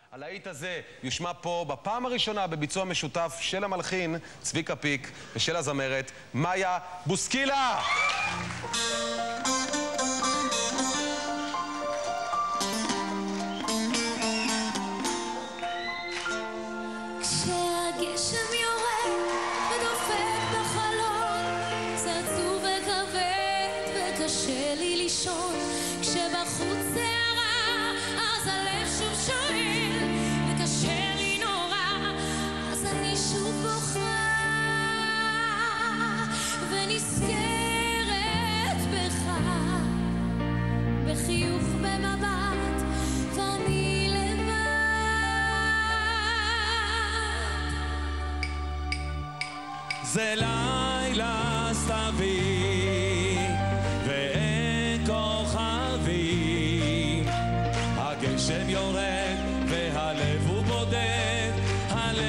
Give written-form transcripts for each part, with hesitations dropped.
הלהיט הזה יושמע פה בפעם הראשונה בביצוע משותף של המלחין צביקה פיק ושל הזמרת מאיה בוסקילה. כשהגשם יורד ודופק בחלון, זה עצוב וכבד וקשה לי לישון. כשבחוץ סערה אז הלב שוב שואל וקשה לי נורא, אז אני שוב בוכה ונזכרת בך, בחיוך במבט ואני לבד. זה לילה סתווי ואין כוכבים, הגשם יורד והלב הוא בודד, הלב.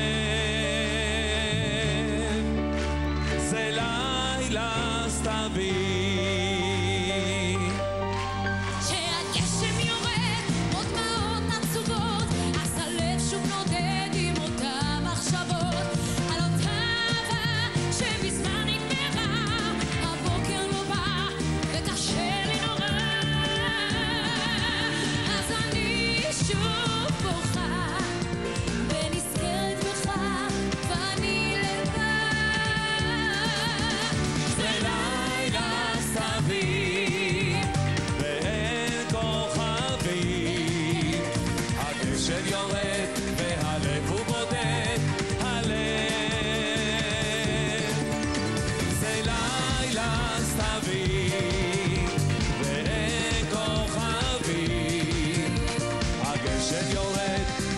זה לילה סתווי. כשהגשם יורד עוד דמעות עצובות, אז הלב שוב נודד עם אותם מחשבות על אותה אהבה שמזמן נגמרה. הבוקר לא בא וקשה לי נורא, אז אני שוב בוכה ונזכרת בך ואני לבד. זה לילה סתווי ואין כוכבים, הגשם יורד והלב הוא בודד, הלב. זה לילה סתווי ואין כוכבים, הגשם יורד